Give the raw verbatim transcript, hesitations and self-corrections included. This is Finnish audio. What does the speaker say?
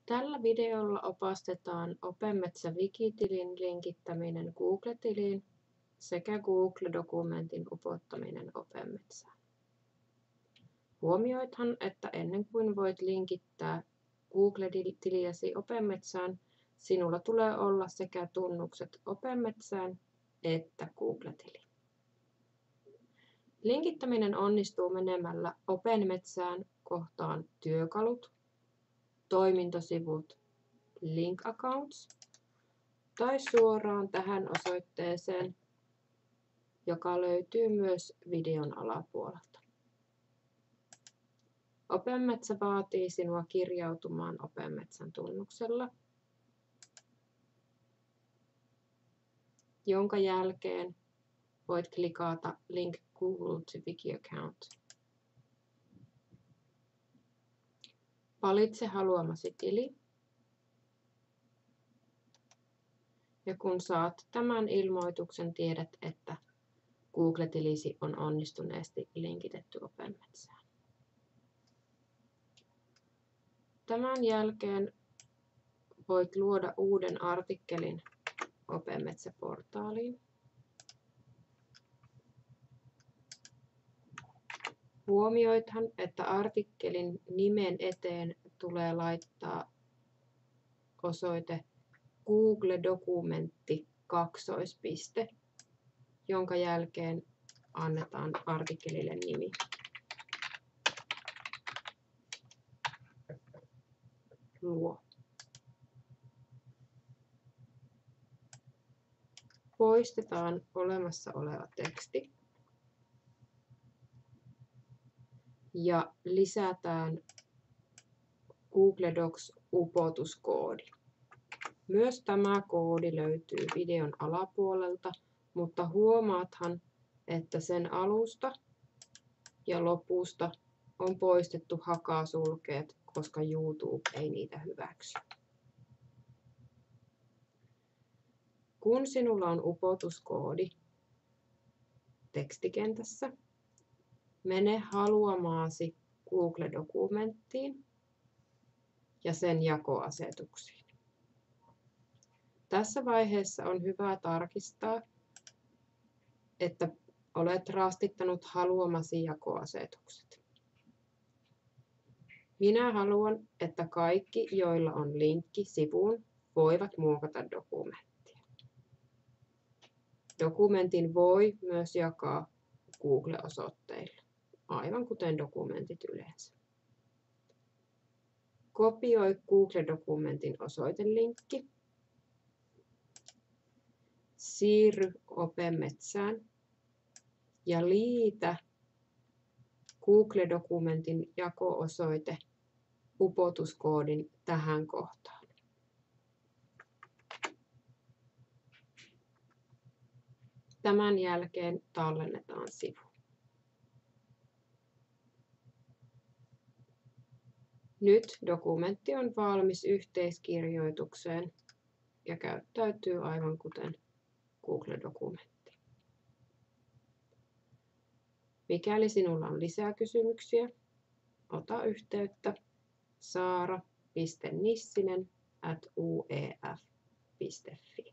Tällä videolla opastetaan OpenMetsä Wiki-tilin linkittäminen Google-tiliin sekä Google-dokumentin upottaminen OpenMetsään. Huomioithan, että ennen kuin voit linkittää Google-tiliäsi OpenMetsään, sinulla tulee olla sekä tunnukset OpenMetsään että Google-tili. Linkittäminen onnistuu menemällä OpenMetsään kohtaan Työkalut, Toimintosivut, Link Accounts tai suoraan tähän osoitteeseen, joka löytyy myös videon alapuolelta. OpenMetsä vaatii sinua kirjautumaan OpenMetsän tunnuksella, jonka jälkeen voit klikata Link Google to Wiki Account. Valitse haluamasi tili. Ja kun saat tämän ilmoituksen, tiedät, että Google-tilisi on onnistuneesti linkitetty OpenMetsään. Tämän jälkeen voit luoda uuden artikkelin OpenMetsä-portaaliin. Huomioithan, että artikkelin nimen eteen tulee laittaa osoite Google-dokumentti kaksoispiste, jonka jälkeen annetaan artikkelille nimi. Luo. Poistetaan olemassa oleva teksti ja lisätään Google Docs-upotuskoodi. Myös tämä koodi löytyy videon alapuolelta, mutta huomaathan, että sen alusta ja lopusta on poistettu hakasulkeet, koska YouTube ei niitä hyväksy. Kun sinulla on upotuskoodi tekstikentässä, mene haluamaasi Google-dokumenttiin ja sen jakoasetuksiin. Tässä vaiheessa on hyvä tarkistaa, että olet rastittanut haluamasi jakoasetukset. Minä haluan, että kaikki, joilla on linkki sivuun, voivat muokata dokumenttia. Dokumentin voi myös jakaa Google-osoitteille, aivan kuten dokumentit yleensä. Kopioi Google-dokumentin osoitelinkki. Siirry OpenMetsään ja liitä Google-dokumentin jako-osoite upotuskoodin tähän kohtaan. Tämän jälkeen tallennetaan sivu. Nyt dokumentti on valmis yhteiskirjoitukseen ja käyttäytyy aivan kuten Google-dokumentti. Mikäli sinulla on lisää kysymyksiä, ota yhteyttä saara piste nissinen ät u e f piste fi.